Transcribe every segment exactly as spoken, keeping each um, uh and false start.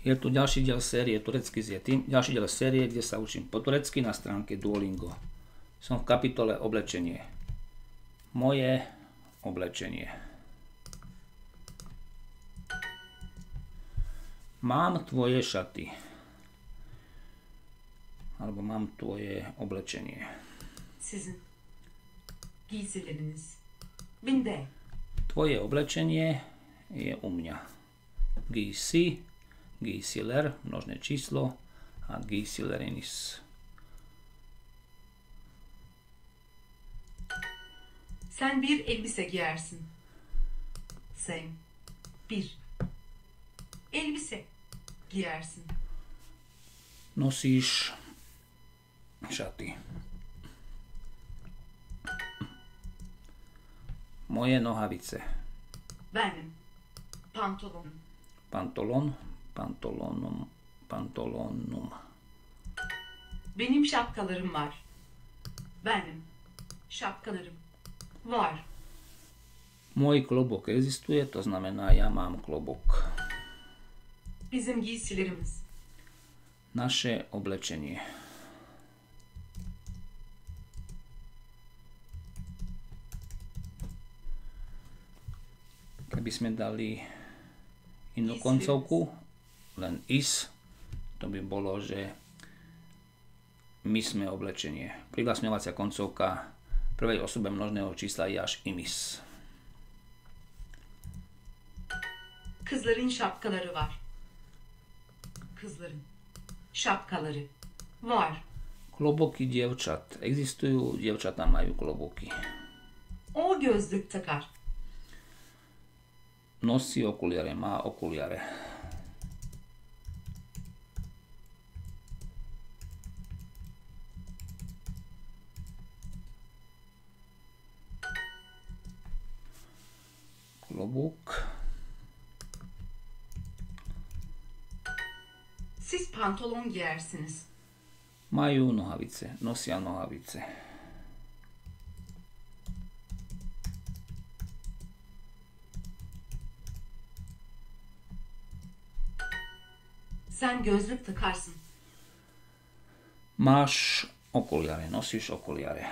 Je tu ďalší diel série Turecký s Yetim, ďalší diel série, kde sa učím po turecky na stránke Duolingo. Som v kapitole Oblečenie. Moje oblečenie. Mám tvoje šaty. Alebo mám tvoje oblečenie. Sizin giysileriniz. Binde. Tvoje oblečenie je u mňa. Giysi, giysiler, množné číslo a giysilerinis. Sen bir elbise giyersin. Sen bir elbise giyersin. Nosíš šaty. Moje nohavice. Benim pantolonum. Pantolon, pantolonum, pantolonum. Benim şapkalarım var. Benim şapkalarım var. Môj klobúk existuje, to znamená, ja mám klobúk. Bizim giysilerimiz. Naše oblečenie. Keby sme dali inú koncovku, len is, to by bolo, že my sme oblečenie. Privlastňovacia koncovka prvej osobe množného čísla je až imis. Kızların şapkaları var. Kızların şapkaları var. Klobúky dievčat. Existujú, dievčatá majú klobúky. O gözlük takar. Nosí okuliare, má okuliare. Klobúk. Siz pantolon giyersiniz. Majú nohavice, nosia nohavice. Sen gözlük takarsın. Máš okuliare, nosíš okuliare.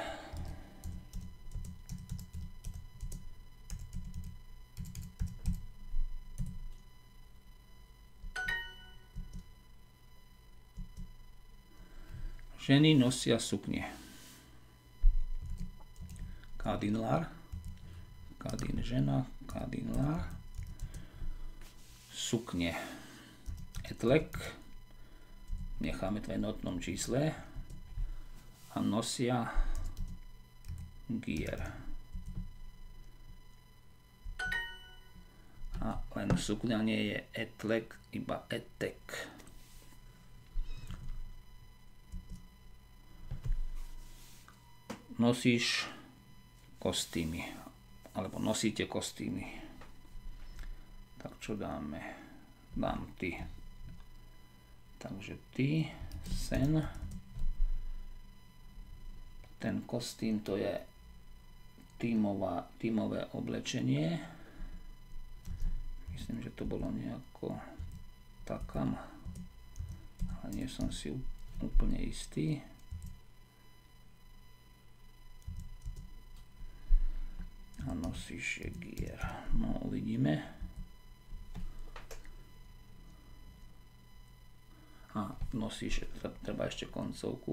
Ženy nosia suknie. Kadinlar, kadin žena, kadinlar. Suknie. Etlek. Necháme to v jednotnom čísle. A nosia gier. A len sukňa nie je etlek, iba etek. Nosíš kostýmy, alebo nosíte kostýmy. Tak čo dáme? Dám ty. Takže ty, sen. Ten kostým to je tímová, tímové oblečenie. Myslím, že to bolo nejako takam, ale nie som si úplne istý. A nosíš je gier. No, uvidíme. A nosíš, treba ešte koncovku.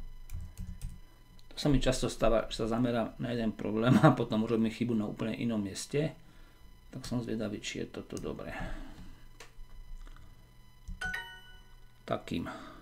To sa mi často stáva, že sa zamerám na jeden problém a potom urobím chybu na úplne inom mieste. Tak som zvedavý, či je toto dobré. Takým.